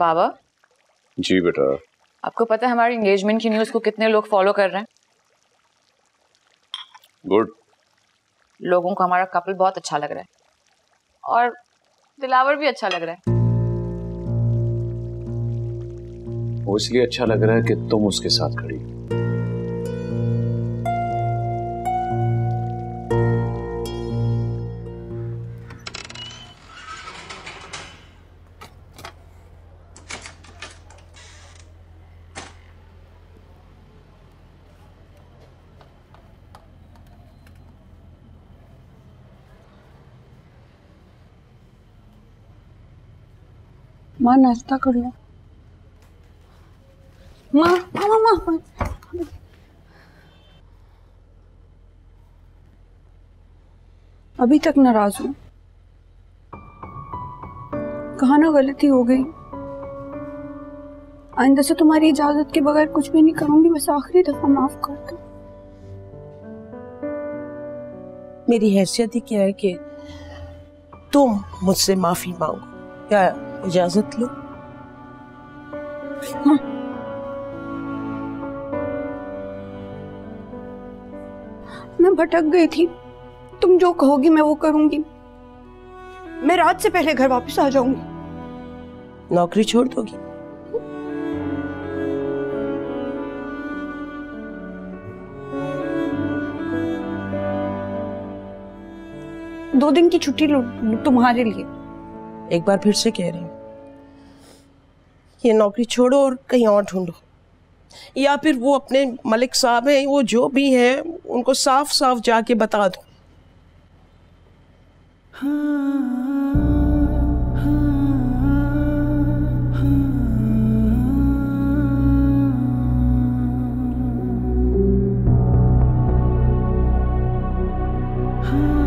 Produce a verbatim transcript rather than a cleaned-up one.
बाबा जी बेटा। आपको पता है हमारी एंगेजमेंट की न्यूज़ को कितने लोग फॉलो कर रहे हैं? गुड। लोगों को हमारा कपल बहुत अच्छा लग रहा है और दिलावर भी अच्छा लग रहा है। वो इसलिए अच्छा लग रहा है कि तुम उसके साथ खड़ी। माँ नाश्ता कर लो। माँ माँ माँ माँ अभी तक नाराज हूँ। कहा ना गलती हो गई। आइंदा से तुम्हारी इजाजत के बगैर कुछ भी नहीं करूंगी। बस आखिरी दफा माफ कर दो। मेरी हैसियत ही क्या है कि तुम मुझसे माफी मांगो या इजाजत लो। हाँ। मैं भटक गई थी। तुम जो कहोगी मैं वो करूंगी। मैं रात से पहले घर वापस आ जाऊंगी। नौकरी छोड़ दोगी? दो दिन की छुट्टी लो तुम्हारे लिए। एक बार फिर से कह रही हूँ, ये नौकरी छोड़ो और कहीं और ढूंढो, या फिर वो अपने मलिक साहब हैं, वो जो भी हैं उनको साफ साफ जाके बता दो। हाँ